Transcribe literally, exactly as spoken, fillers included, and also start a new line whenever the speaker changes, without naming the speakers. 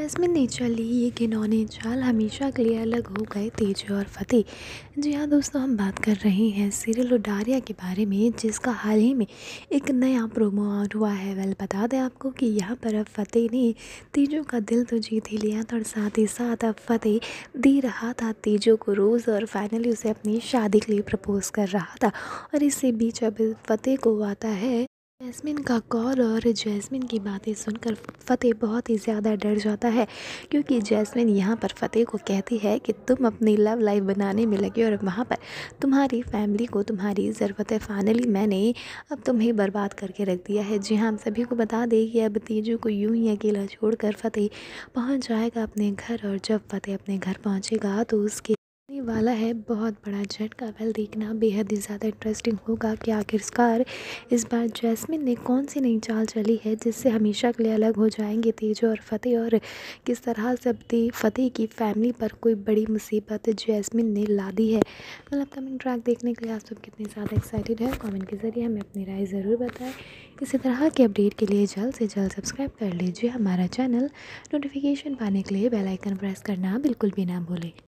Jasmine ने चली ये घिनौनी चाल, हमेशा के लिए अलग हो गए तेजो और फतेह। जी हाँ दोस्तों, हम बात कर रहे हैं सीरियल उडारिया के बारे में, जिसका हाल ही में एक नया प्रोमो आउट हुआ है। वेल बता दें आपको कि यहाँ पर अब फतेह ने तेजो का दिल तो जीत ही लिया था और साथ ही साथ अब फतेह दे रहा था तेजो को रोज़ और फाइनली उसे अपनी शादी के लिए प्रपोज कर रहा था। और इसी बीच अब फतेह को आता है जैस्मिन का कॉल और जैस्मिन की बातें सुनकर फतेह बहुत ही ज़्यादा डर जाता है, क्योंकि जैस्मिन यहाँ पर फतेह को कहती है कि तुम अपनी लव लाइफ बनाने में लगे और वहाँ पर तुम्हारी फैमिली को तुम्हारी ज़रूरत है। फाइनली मैंने अब तुम्हें बर्बाद करके रख दिया है। जी हाँ, हम सभी को बता दें कि अब तेजो को यूं ही अकेला छोड़कर फतेह पहुँच जाएगा अपने घर, और जब फतेह अपने घर पहुँचेगा तो उसके आने वाला है बहुत बड़ा झटका। वेल देखना बेहद ही ज़्यादा इंटरेस्टिंग होगा कि आखिरकार इस बार जैस्मिन ने कौन सी नई चाल चली है जिससे हमेशा के लिए अलग हो जाएंगे तेजो और फतेह, और किस तरह से अब ते- फतेह की फैमिली पर कोई बड़ी मुसीबत जैस्मिन ने ला दी है। मतलब अपकमिंग ट्रैक देखने के लिए आप सब कितने ज़्यादा एक्साइटेड है, कमेंट के ज़रिए हमें अपनी राय ज़रूर बताएं। इसी तरह के अपडेट के लिए जल्द से जल्द सब्सक्राइब कर लीजिए हमारा चैनल। नोटिफिकेशन पाने के लिए बेल आइकन प्रेस करना बिल्कुल भी ना भूलें।